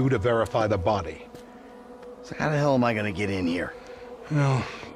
you to verify the body. So how the hell am I gonna get in here? Well,